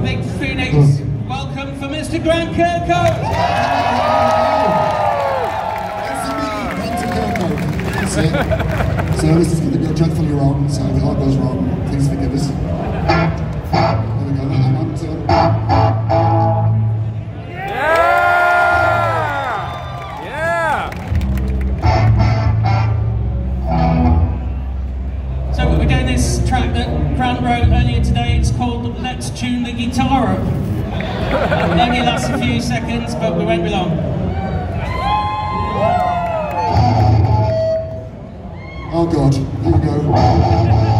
big Phoenix welcome for Mr. Grant Kirkhope. That's me, Banjo-Kazooie. That's it. So this is going to go dreadfully wrong, so if it all goes wrong, please forgive us. There we go, hang on to it. So we're doing this track that Grant wrote earlier today. It's called Let's Tune the Guitar Up. It only lasts a few seconds, but we won't be long. Oh God, here we go.